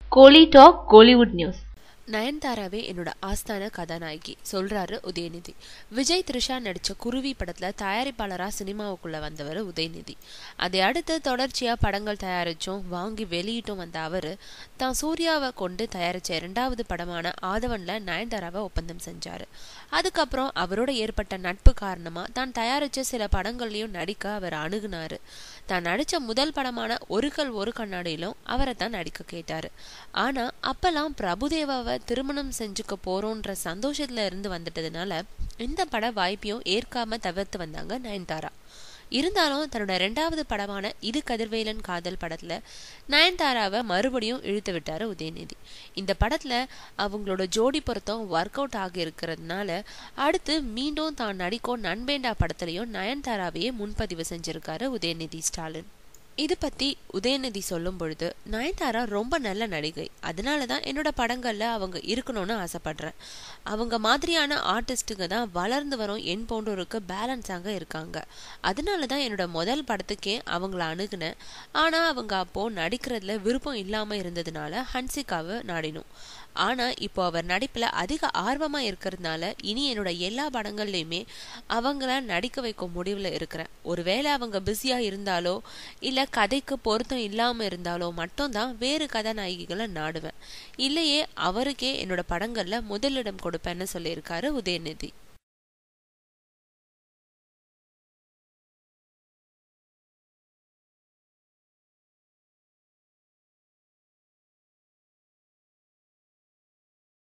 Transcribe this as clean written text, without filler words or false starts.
கோலி talk Kollywood news. நயன்தாராவே என்னோட ஆஸ்தான கதாநாயகி சொல்றாரு உதயநிதி. விஜய் த்ரிஷா நடிச்ச குருவி படத்துல தயாரிப்பாளரா சினிமாவுக்குள்ள வந்தவர் உதயநிதி. அதை அடுத்து தொடர்ச்சியா படங்கள் தயாரிச்சும் வாங்கி வெளியிட்டும் வந்த அவரு தான் சூர்யாவை கொண்டு தயாரிச்ச 2வது படமான ஆதவன்ல நயன்தாராவை ஒப்பந்தம் செஞ்சாரு. அதுக்கப்புறம் அவரோட ஏற்பட்ட நட்பு காரணமா தான் தயாரிச்ச சில படங்கள்லயும் நடிக்க அவர் அணுகுனாரு. தான் நடிச்ச முதல் படமான ஒரு கல் ஒரு கண்ணாடியிலும் அவரை தான் நடிக்க கேட்டாரு. ஆனா அப்பெல்லாம் பிரபுதேவாவை திருமணம் செஞ்சுக்க போறோன்ற சந்தோஷத்துல இருந்து வந்துட்டதுனால இந்த பட வாய்ப்பையும் ஏற்காம தவிர்த்து வந்தாங்க நயன்தாரா. இருந்தாலும் தன்னோட 2வது படமான இது கதிர்வேலன் காதல் படத்துல நயன்தாராவை மறுபடியும் இழுத்து விட்டாரு உதயநிதி. இந்த படத்துல அவங்களோட ஜோடி பொருத்தம் ஒர்க் அவுட் ஆகி இருக்கிறதுனால அடுத்து மீண்டும் தான் நடிக்கும் நண்பேண்டா படத்துலயும் நயன்தாராவையே முன்பதிவு செஞ்சிருக்காரு உதயநிதி ஸ்டாலின். இது பத்தி உதயநிதி சொல்லும் பொழுது, நயன்தாரா ரொம்ப நல்ல நடிகை, அதனாலதான் என்னோட படங்கள்ல அவங்க இருக்கணும்னு ஆசைப்படுறேன். அவங்க மாதிரியான ஆர்டிஸ்டுங்க தான் வளர்ந்து வரும் என் போன்றோருக்கு பேலன்ஸாக இருக்காங்க. அதனாலதான் என்னோட முதல் படத்துக்கே அவங்கள அணுகுனேன். ஆனா அவங்க அப்போ நடிக்கிறதுல விருப்பம் இல்லாம இருந்ததுனால ஹன்சிகாவை நாடினோம். ஆனா இப்போ அவர் நடிப்புல அதிக ஆர்வமா இருக்கிறதுனால இனி என்னோட எல்லா படங்கள்லயுமே அவங்கள நடிக்க வைக்கும் முடிவுல இருக்கிறேன். ஒருவேளை அவங்க பிஸியா இருந்தாலோ இல்ல கதைக்கு பொருத்தம் இல்லாம இருந்தாலோ மட்டும் தான் வேறு கதாநாயகிகளை நாடுவேன். இல்லையே அவருக்கே என்னோட படங்கள்ல முதலிடம் கொடுப்பேன்னு சொல்லியிருக்காரு உதயநிதி.